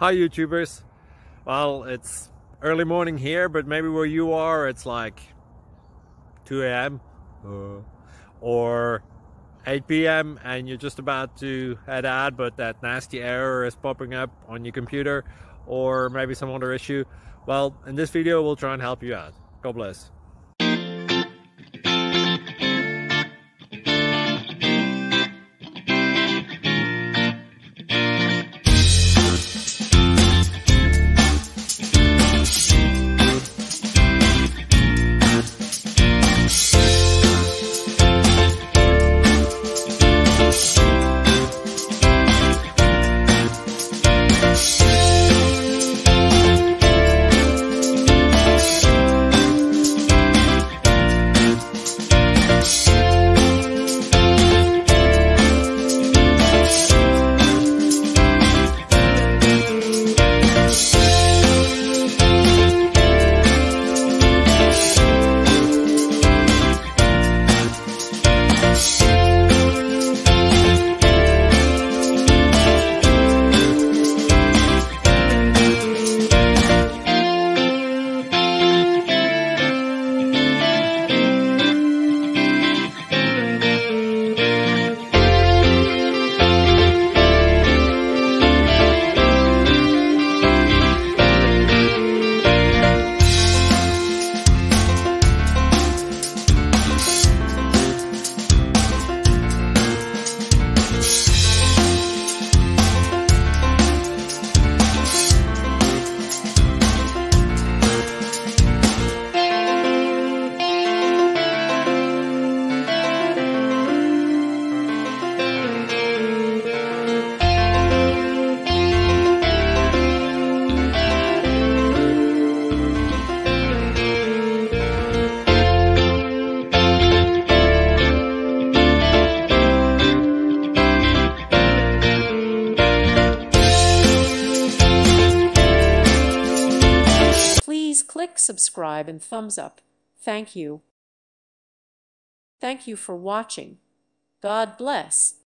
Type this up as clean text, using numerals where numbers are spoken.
Hi YouTubers. Well, it's early morning here, but maybe where you are it's like 2 a.m. or 8 p.m. and you're just about to head out, but that nasty error is popping up on your computer, or maybe some other issue. Well, in this video we'll try and help you out. God bless. Please click subscribe and thumbs up. Thank you. Thank you for watching. God bless.